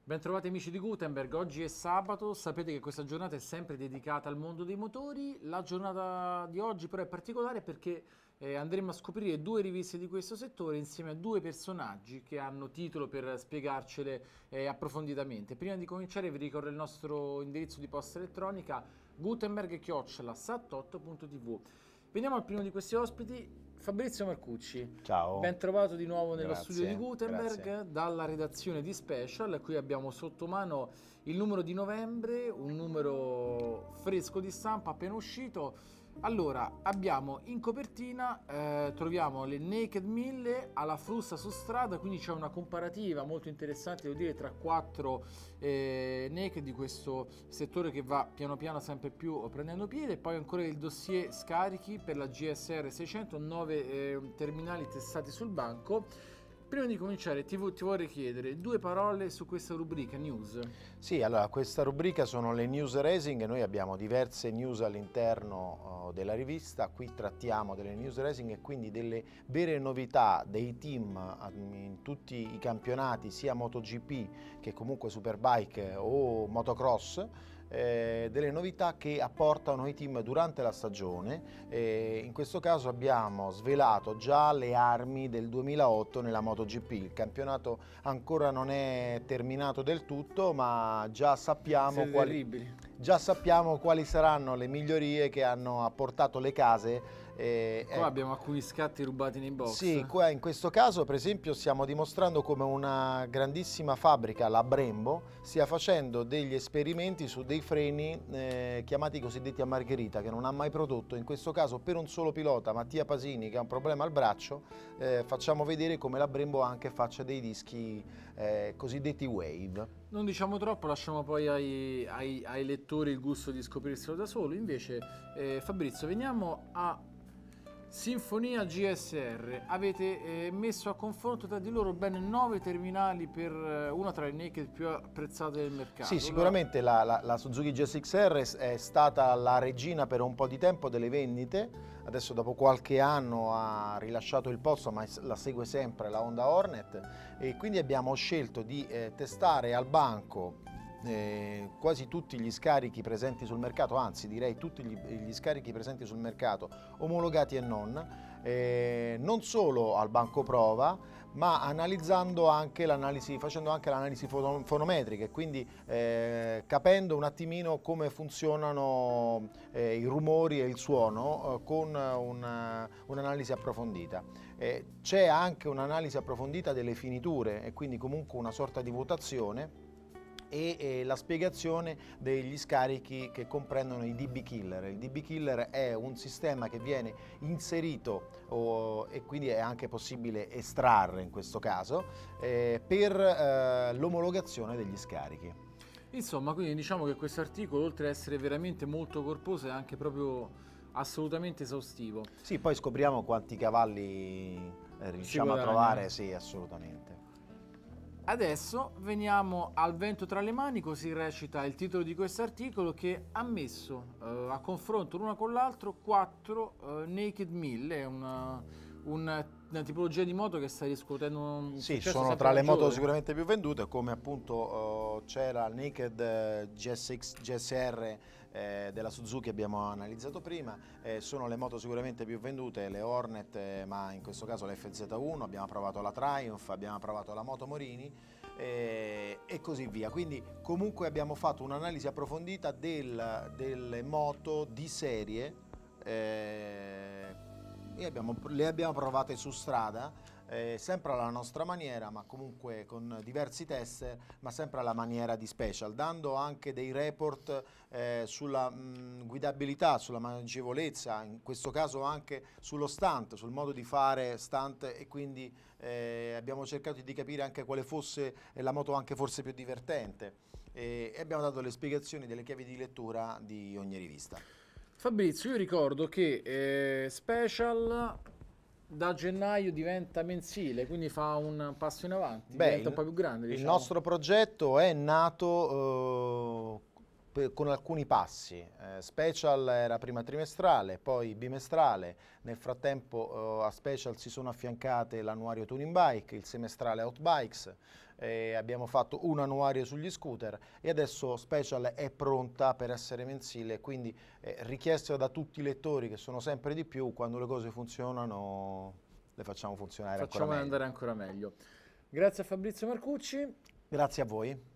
Bentrovati amici di Gutenberg, oggi è sabato, sapete che questa giornata è sempre dedicata al mondo dei motori. La giornata di oggi però è particolare perché andremo a scoprire due riviste di questo settore insieme a due personaggi che hanno titolo per spiegarcele approfonditamente. Prima di cominciare vi ricordo il nostro indirizzo di posta elettronica gutenberg@sat8.tv. Veniamo al primo di questi ospiti, Fabrizio Marcucci. Ciao, Ben trovato di nuovo nello studio di grazie, Gutenberg grazie. dalla redazione di Special. Qui abbiamo sotto mano il numero di novembre, un numero fresco di stampa appena uscito. Allora, abbiamo in copertina, troviamo le Naked 1000 alla frusta su strada, quindi c'è una comparativa molto interessante, devo dire, tra quattro Naked di questo settore che va piano piano sempre più prendendo piede. Poi ancora il dossier scarichi per la GSR 600, 9 terminali testati sul banco. Prima di cominciare ti vorrei chiedere due parole su questa rubrica news. Sì, allora questa rubrica sono le news racing, noi abbiamo diverse news all'interno della rivista, qui trattiamo delle news racing e quindi delle vere novità dei team in tutti i campionati, sia MotoGP che comunque Superbike o Motocross. Delle novità che apportano i team durante la stagione. In questo caso abbiamo svelato già le armi del 2008 nella MotoGP. Il campionato ancora non è terminato del tutto, ma già sappiamo quali saranno le migliorie che hanno apportato le case. Qua abbiamo alcuni scatti rubati nei box. Sì, qua in questo caso per esempio stiamo dimostrando come una grandissima fabbrica, la Brembo, stia facendo degli esperimenti su dei freni chiamati cosiddetti a margherita, che non ha mai prodotto. In questo caso per un solo pilota, Mattia Pasini, che ha un problema al braccio, facciamo vedere come la Brembo anche faccia dei dischi cosiddetti Wave. Non diciamo troppo, lasciamo poi ai lettori il gusto di scoprirselo da solo. Invece, Fabrizio, veniamo a Sinfonia GSR. Avete messo a confronto tra di loro ben 9 terminali per una tra le naked più apprezzate del mercato. Sì, sicuramente la Suzuki GSX-R è stata la regina per un po' di tempo delle vendite. Adesso dopo qualche anno ha rilasciato il posto, ma la segue sempre la Honda Hornet, e quindi abbiamo scelto di testare al banco quasi tutti gli scarichi presenti sul mercato, anzi direi tutti gli scarichi presenti sul mercato, omologati e non solo al banco prova, ma analizzando anche facendo anche l'analisi fonometrica, e quindi capendo un attimino come funzionano i rumori e il suono con un'analisi approfondita. C'è anche un'analisi approfondita delle finiture e quindi comunque una sorta di votazione e la spiegazione degli scarichi che comprendono i DB Killer. Il DB Killer è un sistema che viene inserito e quindi è anche possibile estrarre in questo caso per l'omologazione degli scarichi. Insomma, quindi diciamo che questo articolo, oltre ad essere veramente molto corposo, è anche proprio assolutamente esaustivo. Sì, poi scopriamo quanti cavalli riusciamo a trovare, sì, assolutamente. Adesso veniamo al vento tra le mani, così recita il titolo di questo articolo, che ha messo a confronto l'una con l'altro 4 Naked 1000, una tipologia di moto che sta riscuotendo un sì, successo sono sempre tra le moto maggiore. sicuramente più vendute, come appunto c'era il Naked GSX GSR della Suzuki, abbiamo analizzato prima, sono le moto sicuramente più vendute, le Hornet, ma in questo caso la FZ1, abbiamo provato la Triumph, abbiamo provato la Moto Morini e così via. Quindi comunque abbiamo fatto un'analisi approfondita delle moto di serie e le abbiamo provate su strada, sempre alla nostra maniera, ma comunque con diversi test, ma sempre alla maniera di Special, dando anche dei report sulla guidabilità, sulla maneggevolezza, in questo caso anche sullo stunt, sul modo di fare stunt, e quindi abbiamo cercato di capire anche quale fosse la moto anche forse più divertente, e abbiamo dato le spiegazioni delle chiavi di lettura di ogni rivista. Fabrizio, io ricordo che Special da gennaio diventa mensile, quindi fa un passo in avanti, diventa un po' più grande, diciamo. Il nostro progetto è nato con alcuni passi. Special era prima trimestrale, poi bimestrale, nel frattempo a Special si sono affiancate l'annuario Tuning Bike, il semestrale Outbikes, abbiamo fatto un annuario sugli scooter e adesso Special è pronta per essere mensile, quindi richiesto da tutti i lettori, che sono sempre di più. Quando le cose funzionano le facciamo funzionare ancora meglio. Andare ancora meglio. Grazie a Fabrizio Marcucci. Grazie a voi.